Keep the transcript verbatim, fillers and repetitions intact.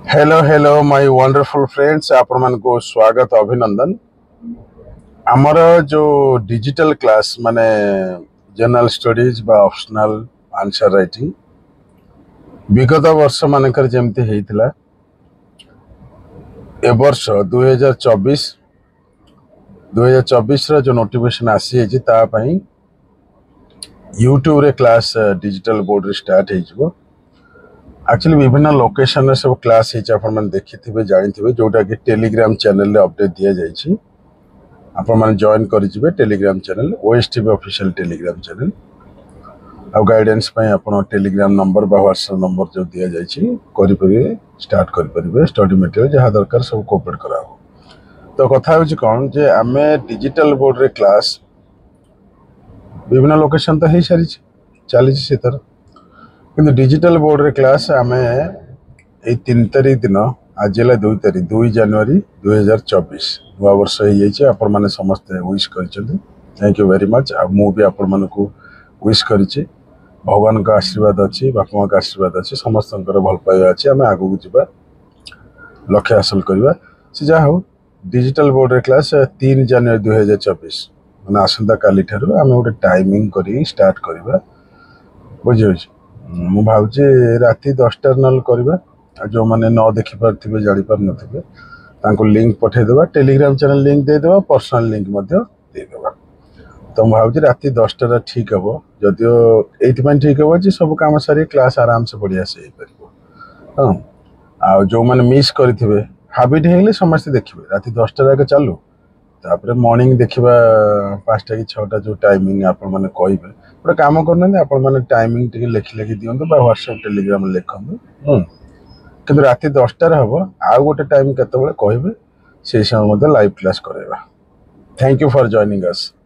Hello hello my wonderful friends आपण मान को स्वागत अभिनंदन आमर जो डिजिटल क्लास माने जनरल स्टडीज बा ऑप्शनल आंसर राइटिंग विगत वर्ष मानकर जेमती हेइतिला ए वर्ष दो हज़ार चौबीस दो हज़ार चौबीस रो जो नोटिफिकेशन आसी हेछि ता पई यूट्यूब रे क्लास डिजिटल बोर्ड रे स्टार्ट हेइजबो। एक्चुअली विभिन्न लोकेशन सब क्लास देखी थे जानी जोटा कि टेलीग्राम चैनल रे अपडेट दिया जाइए आपण जॉइन करेंगे Telegram channel OST official Telegram channel आ गाइडेंस आप टेलीग्राम नंबर बा व्हाट्सएप नंबर जो दिया जाइए करें स्टार्ट करें स्टडी मटेरियल जहाँ दरकार सब कोऑपरेट करा तो कथा हो कौन जे आमे डिजिटल बोर्ड रे क्लास विभिन्न लोकेशन तो हो सारी चली से तरह किंतु डिजिटल बोर्ड रे क्लास आमे ए तीन तारीख दिन आज है दुई तारीख दुई जनवरी दो हज़ार चौबीस नवा वर्ष हो आपण मैंने समस्ते विश कर थैंक यू वेरी मच आ मु भी आपण मन को विश करिछि भगवान का आशीर्वाद अच्छी बापा का आशीर्वाद अच्छी समस्त भल पाइबा अच्छी आम आगू जावा लक्ष्य हासिल करवा से जहाँ हो डिजिटल बोर्ड रे क्लास तीन जनवरी दो हज़ार चौबीस मैंने आसंता काली ठारू आम गोटे टाइमिंग करी स्टार्ट करवा बुझे मु भावुचे राति दसटार नल करवा जो मैंने न देखी पारे जापार न लिंक पठेदेवा टेलीग्राम चैनल लिंक देदेवा पर्सनल लिंक देदेवा तो मुझे भावुचे राति दसटा ठीक हम जदियो ये ठीक हम जी सब कम सारी क्लास आराम से बढ़िया से हाँ आ जो मैंने मिस करेंगे हाबिट हो समस्ते देखिए राति दसटा आगे चलू तापर मॉर्निंग देखा पाँचटा कि छटा जो टाइमिंग आपण मैंने कहे गोटे कम करना आपण मैंने टाइमिंग टी लिखि लिखि दिंतु व्हाट्सएप टेलीग्राम लिखु कि राति दसटार हम आउ गोटे टाइम केत कहे से समय लाइव क्लास करवा। Thank you for joining us.